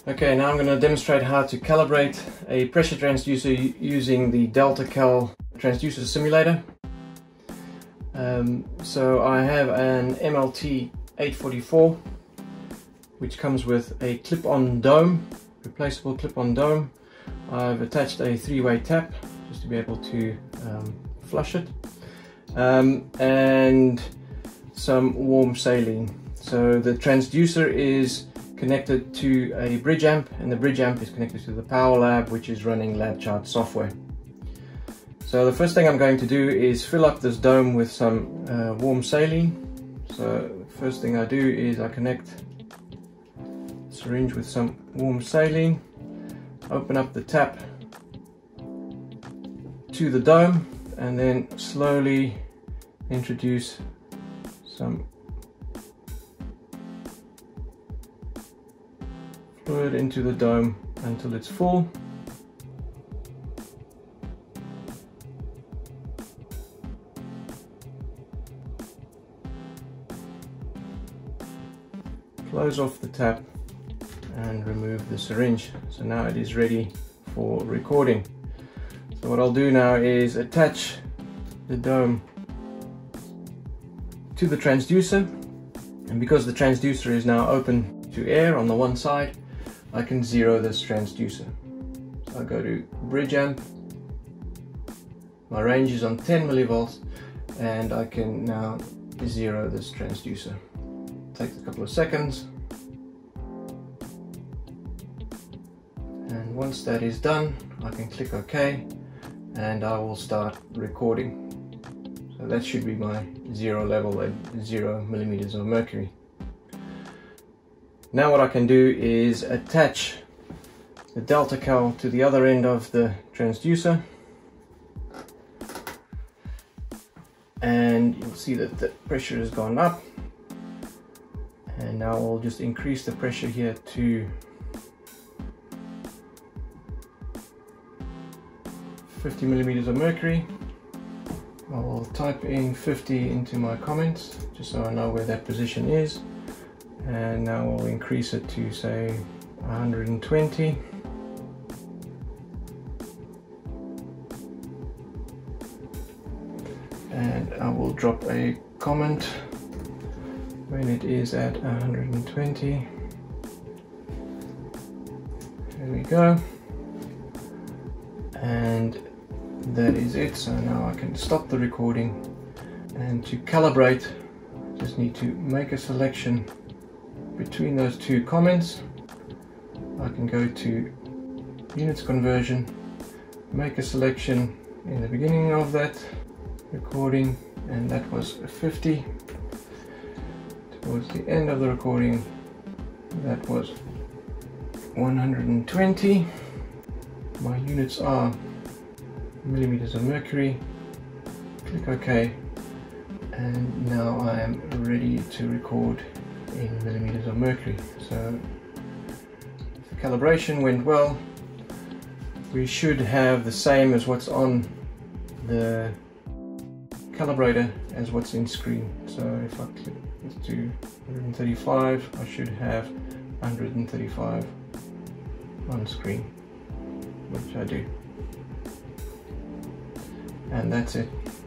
Okay, now I'm going to demonstrate how to calibrate a pressure transducer using the Delta Cal transducer simulator. So I have an MLT 844 which comes with a clip-on dome, replaceable clip-on dome. I've attached a three-way tap just to be able to flush it, and some warm saline. So the transducer is connected to a bridge amp, and the bridge amp is connected to the power lab, which is running LabChart software. So the first thing I'm going to do is fill up this dome with some warm saline. So the first thing I do is I connect the syringe with some warm saline, open up the tap to the dome, and then slowly introduce some fluid into the dome until it's full. Close off the tap and remove the syringe. So now it is ready for recording. So what I'll do now is attach the dome to the transducer, and because the transducer is now open to air on the one side, I can zero this transducer. So I go to bridge amp, my range is on 10 millivolts, and I can now zero this transducer. It takes a couple of seconds, and once that is done I can click OK and I will start recording. So that should be my zero level at 0 millimeters of mercury. Now what I can do is attach the Delta Cal to the other end of the transducer, and you'll see that the pressure has gone up, and now I'll just increase the pressure here to 50 millimeters of mercury. I will type in 50 into my comments just so I know where that position is, and now I'll increase it to say 120. And I will drop a comment when it is at 120. There we go. And that is it. So now I can stop the recording, and to calibrate I just need to make a selection between those two comments. I can go to units conversion, make a selection in the beginning of that recording, and that was 50. Towards the end of the recording that was 120. My units are millimeters of mercury. Click OK, and now I am ready to record in millimeters of mercury. So if the calibration went well, we should have the same as what's on the calibrator as what's in screen. So if I click to 135, I should have 135 on screen, which I do. And that's it.